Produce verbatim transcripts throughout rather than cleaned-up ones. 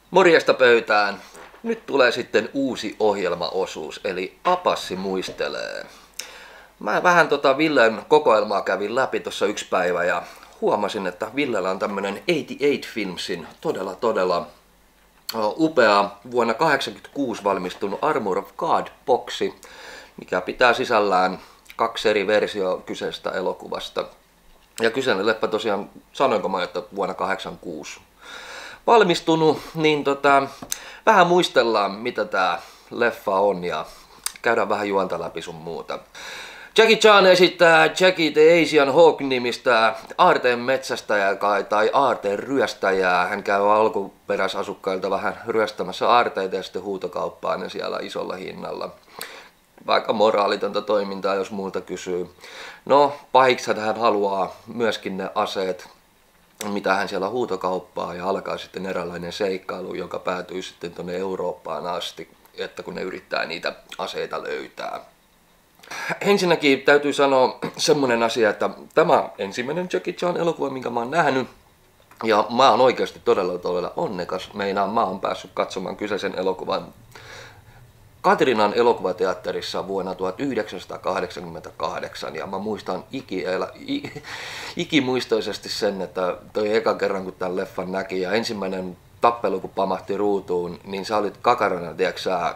Morjesta pöytään. Nyt tulee sitten uusi ohjelmaosuus, eli Apassi muistelee. Mä vähän tota Villen kokoelmaa kävin läpi tuossa yksi päivä ja huomasin, että Villellä on tämmönen kahdeksankymmentäkahdeksan Filmsin todella todella upea vuonna kahdeksankymmentäkuusi valmistunut Armor of God-boksi, mikä pitää sisällään kaksi eri versiota kyseisestä elokuvasta. Ja kyseinen leffa tosiaan, sanoinko mä, että vuonna kahdeksankymmentäkuusi valmistunut, niin tota, vähän muistellaan mitä tää leffa on ja käydään vähän juonta läpi sun muuta. Jackie Chan esittää Jackie the Asian Hawk-nimistä aarteen metsästäjää tai aarteen ryöstäjää. Hän käy alkuperäisasukkailta vähän ryöstämässä aarteita ja sitten huutokauppaa ne siellä isolla hinnalla. Vaikka moraalitonta toimintaa, jos muulta kysyy. No, pahiksi hän haluaa myöskin ne aseet, mitä hän siellä huutokauppaa, ja alkaa sitten eräänlainen seikkailu, joka päätyy sitten tuonne Eurooppaan asti, että kun ne yrittää niitä aseita löytää. Ensinnäkin täytyy sanoa semmonen asia, että tämä ensimmäinen Jackie Chan elokuva, minkä mä oon nähnyt, ja mä oon oikeasti todella todella onnekas, meinaan mä oon päässyt katsomaan kyseisen elokuvan Katrinan elokuvateatterissa vuonna tuhatyhdeksänsataakahdeksankymmentäkahdeksan, ja mä muistan iki, ikimuistoisesti sen, että toi eka kerran kun tämän leffan näki ja ensimmäinen tappelu kun pamahti ruutuun, niin sä olit kakarana, tiedätkö sä,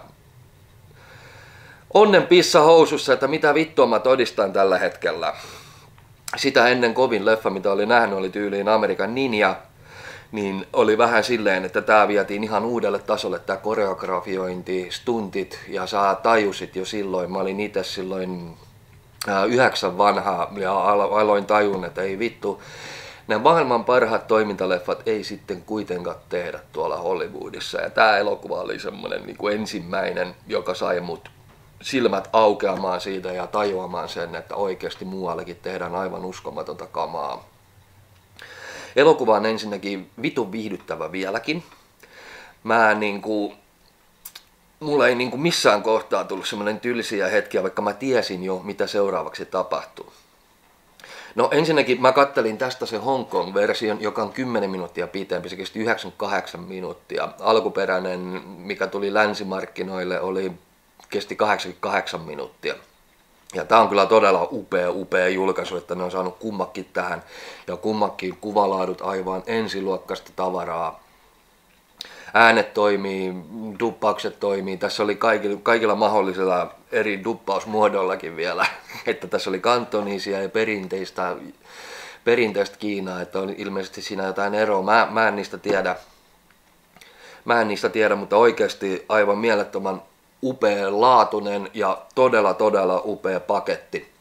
onnen pissa housussa, että mitä vittua mä todistan tällä hetkellä. Sitä ennen kovin leffa, mitä oli nähnyt, oli tyyliin Amerikan Ninja, niin oli vähän silleen, että tää vietiin ihan uudelle tasolle, tää koreografiointi, stuntit, ja sä tajusit jo silloin, mä olin itse silloin ää, yhdeksän vanha, ja aloin tajun, että ei vittu, nämä maailman parhaat toimintaleffat ei sitten kuitenkaan tehdä tuolla Hollywoodissa, ja tää elokuva oli semmonen niin kuin ensimmäinen, joka sai mut silmät aukeamaan siitä ja tajuamaan sen, että oikeasti muuallekin tehdään aivan uskomatonta kamaa. Elokuva on ensinnäkin vitun viihdyttävä vieläkin. Mä niinku, mulla ei niinku missään kohtaa tullut semmoinen tylsiä hetkiä, vaikka mä tiesin jo, mitä seuraavaksi tapahtuu. No ensinnäkin mä kattelin tästä se Hong Kong-version, joka on kymmenen minuuttia pitempi, se kesti yhdeksänkymmentäkahdeksan minuuttia. Alkuperäinen, mikä tuli länsimarkkinoille, oli, kesti kahdeksankymmentäkahdeksan minuuttia. Ja tää on kyllä todella upea, upea julkaisu, että ne on saanut kummakin tähän. Ja kummakin kuvalaadut aivan ensiluokkaista tavaraa. Äänet toimii, duppaukset toimii. Tässä oli kaikilla, kaikilla mahdollisilla eri duppausmuodoillakin vielä. Että tässä oli kantonisia ja perinteistä, perinteistä Kiinaa, että on ilmeisesti siinä jotain eroa. Mä, mä en niistä tiedä. Mä en niistä tiedä, mutta oikeasti aivan mielettömän upea laatuinen ja todella todella upea paketti.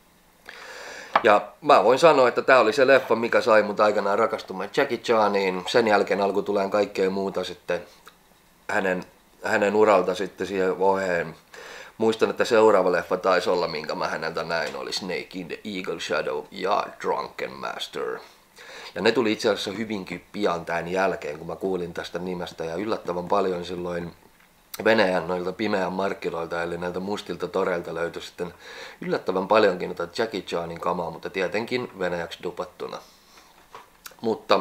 Ja mä voin sanoa, että tää oli se leffa, mikä sai mut aikanaan rakastumaan Jackie Chaniin. Sen jälkeen alkoi tulee kaikkea muuta sitten hänen, hänen uralta sitten siihen oheen. Muistan, että seuraava leffa taisi olla, minkä mä häneltä näin, oli Snake in the Eagle Shadow ja Drunken Master. Ja ne tuli itse asiassa hyvinkin pian tämän jälkeen, kun mä kuulin tästä nimestä, ja yllättävän paljon silloin Venäjän noilta pimeän markkinoilta, eli näiltä mustilta toreilta löytyi sitten yllättävän paljonkin noita Jackie Chanin kamaa, mutta tietenkin venäjäksi dupattuna. Mutta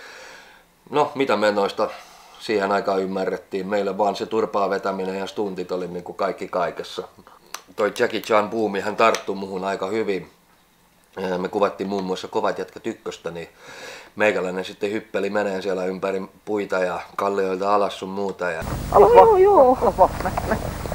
no, mitä me noista siihen aikaan ymmärrettiin, meillä vaan se turpaa vetäminen ja stuntit oli niin kuin kaikki kaikessa. Toi Jackie Chan buumi hän tarttui muhun aika hyvin. Me kuvattiin muun muassa Kovat jätkät ykköstä, niin meikäläinen sitten hyppeli meneen siellä ympäri puita ja kallioilta alas sun muuta. Ja alas vaan, joo, joo. Alas vaan, me, me.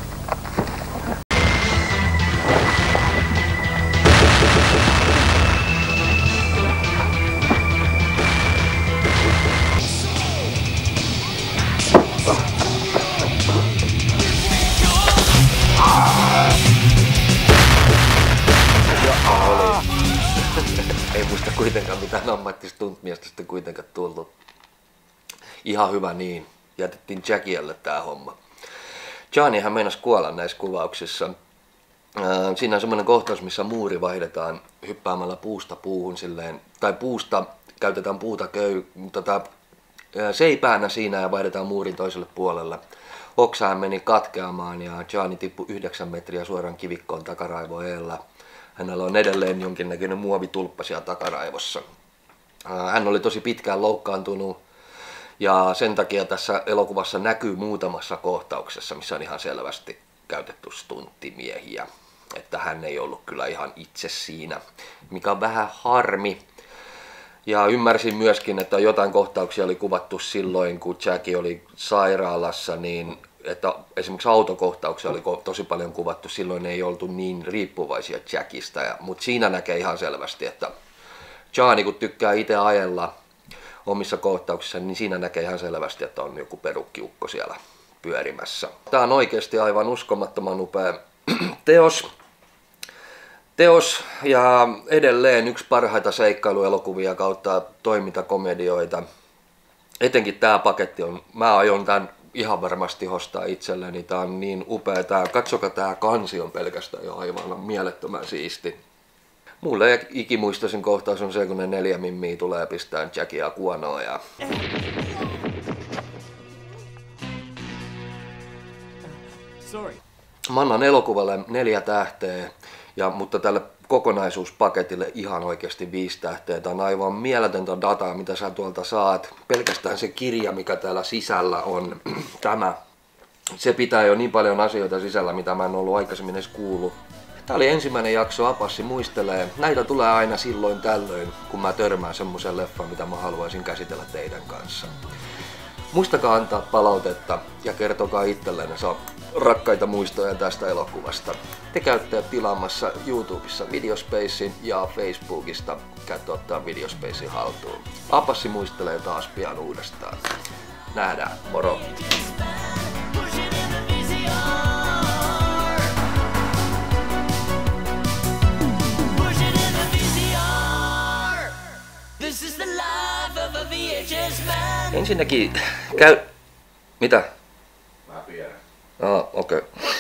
Ei muista kuitenkaan mitään ammattistuntmiestä sitten kuitenkaan tullut. Ihan hyvä niin. Jätettiin Jackielle tää homma. Chanihan meinasi kuolla näissä kuvauksissa. Siinä on semmoinen kohtaus, missä muuri vaihdetaan hyppäämällä puusta puuhun silleen, tai puusta käytetään puuta köy, tota, seipäänä siinä ja vaihdetaan muurin toiselle puolelle. Oksahan meni katkeamaan ja Chani tippui yhdeksän metriä suoraan kivikkoon takaraivoon edellä. Hänellä on edelleen jonkinnäköinen muovitulppa siellä takaraivossa. Hän oli tosi pitkään loukkaantunut Ja sen takia tässä elokuvassa näkyy muutamassa kohtauksessa, missä on ihan selvästi käytetty stunttimiehiä. Että hän ei ollut kyllä ihan itse siinä, mikä on vähän harmi. Ja ymmärsin myöskin, että jotain kohtauksia oli kuvattu silloin, kun Jackie oli sairaalassa, niin että esimerkiksi autokohtauksia oli tosi paljon kuvattu, silloin ei oltu niin riippuvaisia Jackista. Mutta siinä näkee ihan selvästi, että Johnny kun tykkää itse ajella omissa kohtauksissa, niin siinä näkee ihan selvästi, että on joku perukkiukko siellä pyörimässä. Tämä on oikeasti aivan uskomattoman upea teos. Teos ja edelleen yksi parhaita seikkailuelokuvia kautta toimintakomedioita. Etenkin tämä paketti on, mä aion tämän ihan varmasti ostaa itselleni, tää on niin upea. Tää, katsokaa, tää kansi on pelkästään jo aivan mielettömän siisti. Mulle ikimuistoisin kohtaus on se, kun ne neljä mimmiä tulee pistää Jackia kuonoon. Ja... Sorry. Mä annan elokuvalle neljä tähteä, ja, mutta tälle kokonaisuuspaketille ihan oikeasti viisi tähteä. Tää on aivan mieletöntä dataa, mitä sä tuolta saat. Pelkästään se kirja, mikä täällä sisällä on, tämä. Se pitää jo niin paljon asioita sisällä, mitä mä en ollut aikaisemmin edes kuullut. Tää oli ensimmäinen jakso Apassi muistelee. Näitä tulee aina silloin tällöin, kun mä törmään semmoisen leffan, mitä mä haluaisin käsitellä teidän kanssa. Muistakaa antaa palautetta ja kertokaa itsellenne rakkaita muistoja tästä elokuvasta. Te käytte tilaamassa YouTubessa Videospacein ja Facebookista käytte ottaa Videospacein haltuun. Apassi muistelee taas pian uudestaan. Nähdään, moro! Ensinnäkin käy... Mitä? Mä tiedän. Ah, okei. Okay.